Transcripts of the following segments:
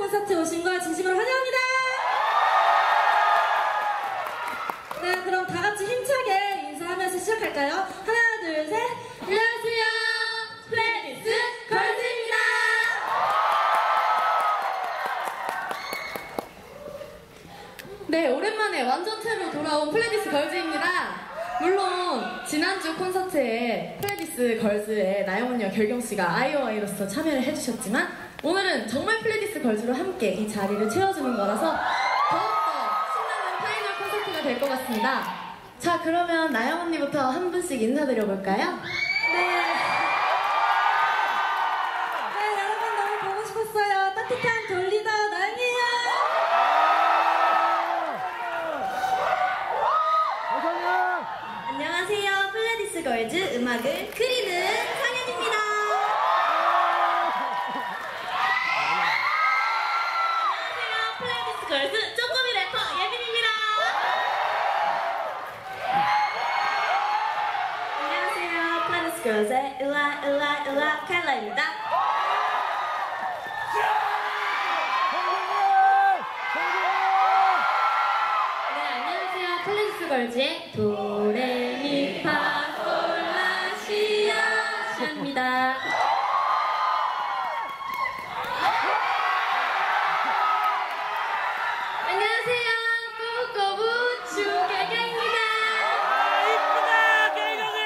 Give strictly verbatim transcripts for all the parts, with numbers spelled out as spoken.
콘서트에 오신 걸 진심으로 환영합니다. 네, 그럼 다 같이 힘차게 인사하면서 시작할까요? 하나, 둘, 셋. 안녕하세요, 플레디스 걸즈입니다. 네, 오랜만에 완전체로 돌아온 플레디스 걸즈입니다. 물론 지난주 콘서트에 플레디스 걸즈의 나영 언니와 결경 씨가 아이오아이로서 참여를 해주셨지만 오늘은 정말 플레디스 걸즈로 함께 이 자리를 채워주는 거라서 더욱더 신나는 파이널 콘서트가 될 것 같습니다. 자, 그러면 나영 언니부터 한 분씩 인사드려 볼까요? 네. 네, 여러분 너무 보고 싶었어요. 따뜻한 돌리더 나영이에요. 안녕하세요, 플레디스 걸즈 음악을 그리는 상현입니다. 안녕하세요, 플레디스 걸즈 쪼꼬미 래퍼 예빈입니다. 안녕하세요, 플레디스 걸즈의 일라 일라 일라 칼라입니다. 네, 안녕하세요, 플레디스 걸즈의 도레미파솔라시아입니다. 안녕하세요, 꾸부꾸부 주개경입니다. 이쁘다, 개경이!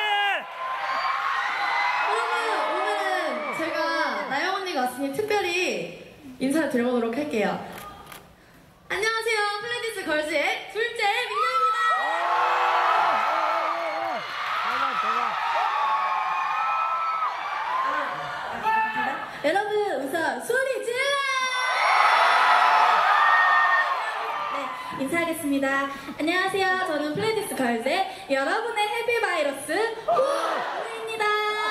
여러분, 오늘은 제가 나영 언니가 왔으니 특별히 인사를 드려보도록 할게요. 안녕하세요, 플레디스 걸즈의 둘째 민정입니다. 여러분 우선 소리 질러! 네, 인사하겠습니다. 안녕하세요, 저는 플레디스 걸즈의 여러분의 해피바이러스 후입니다.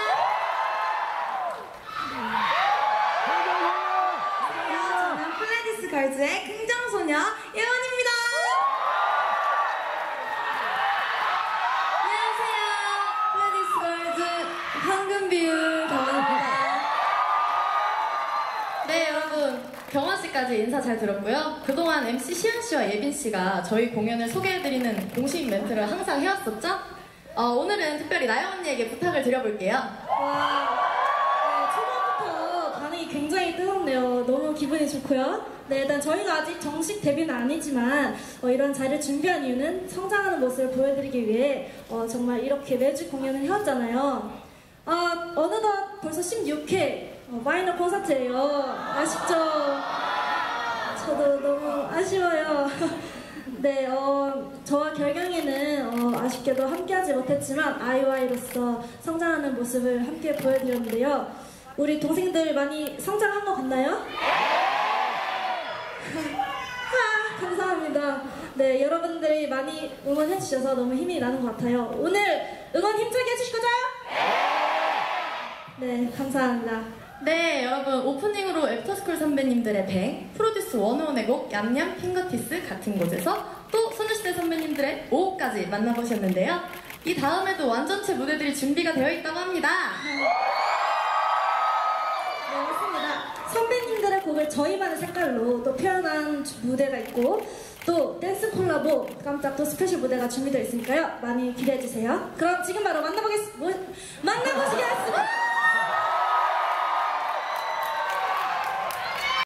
안녕하세요, 저는 플레디스 걸즈의 긍정소녀 예원입니다. 안녕하세요, 플레디스 걸즈 황금뷰 경원입니다. 네, 여러분, 경원 씨까지 인사 잘 들었고요. 그동안 엠씨 시현 씨와 예빈 씨가 저희 공연을 소개해드리는 공식 멘트를 항상 해왔었죠? 어, 오늘은 특별히 나영 언니에게 부탁을 드려볼게요. 와, 네, 초반부터 반응이 굉장히 뜨겁네요. 너무 기분이 좋고요. 네, 일단 저희가 아직 정식 데뷔는 아니지만 어, 이런 자리를 준비한 이유는 성장하는 모습을 보여드리기 위해 어, 정말 이렇게 매주 공연을 해왔잖아요. 아, 어느덧 벌써 십육 회 어, 파이널 콘서트예요. 아쉽죠? 저도 너무 아쉬워요. 네, 어, 저와 결경이는 어, 아쉽게도 함께하지 못했지만 아이오아이로서 성장하는 모습을 함께 보여드렸는데요. 우리 동생들 많이 성장한 것 같나요? 아, 감사합니다. 네, 여러분들이 많이 응원해주셔서 너무 힘이 나는 것 같아요. 오늘 응원 힘차게 해주실 거죠? 네, 감사합니다. 네, 여러분, 오프닝으로 애프터스쿨 선배님들의 뱅, 프로듀스 원오원의 곡 얌얌 핑거티스 같은 곳에서 또 소녀시대 선배님들의 오까지 만나보셨는데요. 이 다음에도 완전체 무대들이 준비가 되어 있다고 합니다. 네, 맞습니다. 선배님들의 곡을 저희만의 색깔로 또 표현한 무대가 있고 또 댄스 콜라보 깜짝 또 스페셜 무대가 준비되어 있으니까요. 많이 기대해주세요. 그럼 지금 바로 만나보겠, 뭐, 만나보시죠!